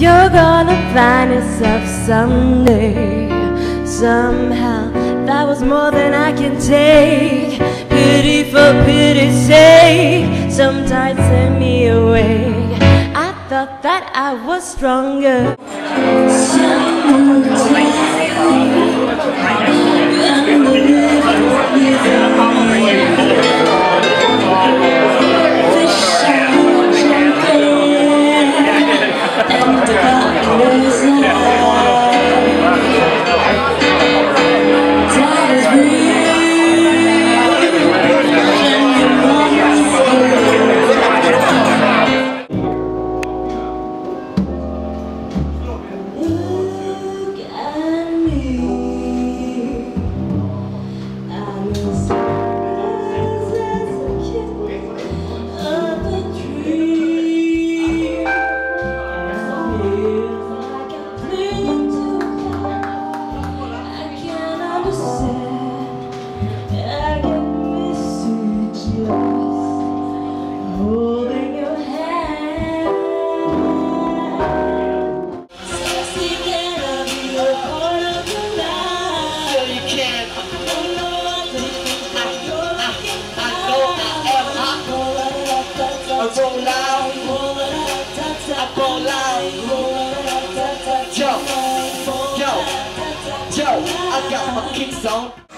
You're gonna find yourself someday. Somehow that was more than I can take. Pity for pity's sake, sometimes send me away. I thought that I was stronger. Yo, I got my kicks on.